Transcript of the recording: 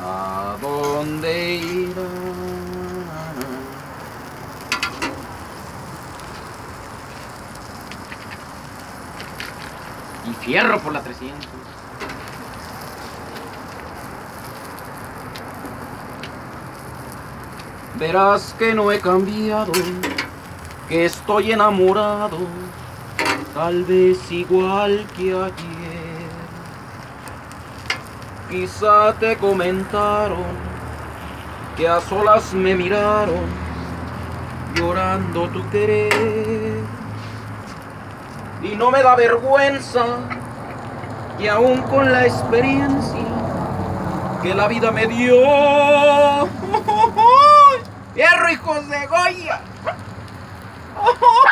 ¿A dónde irá? Y fierro por la 300. Verás que no he cambiado, que estoy enamorado, tal vez igual que ayer. Quizá te comentaron que a solas me miraron, llorando tu querer. Y no me da vergüenza que aún con la experiencia que la vida me dio, ¡fierro, hijos de Goya!